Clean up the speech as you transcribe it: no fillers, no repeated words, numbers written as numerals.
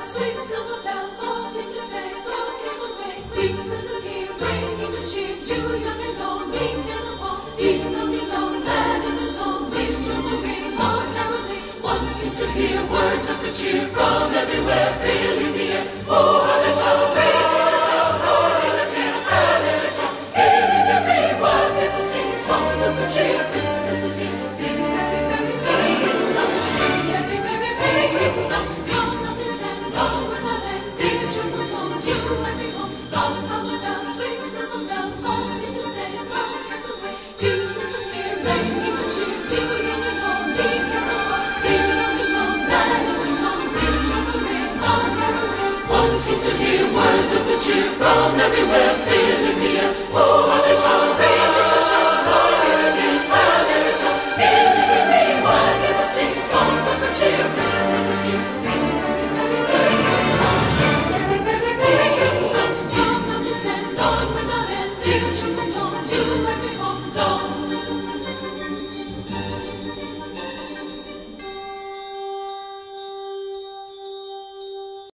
sweet silver bells all seem to say, throw cares away. Christmas is here, bringing the cheer to young and old, meek and the bold. Ding dong, that is a song, which of the ring or caroling. One seems to hear words of the cheer from everywhere, filling the air. Oh, hallelujah, praising the sound, oh, hallelujah, hallelujah. Hailing the ring while people sing songs of the cheer. Christmas is here. Ding, merry, merry, merry Christmas. Ding, merry, merry, merry Christmas. Come on this end, on with the land. Dear gentle tone to every home. Long hollow bells, sweet silver bells, all seem to say, throw cares away. Christmas is here, bringing the cheer to young and old, meek and the bold. Ding dong, that is a song, which of the ring or caroling. One seems to hear words of the cheer from everywhere, filling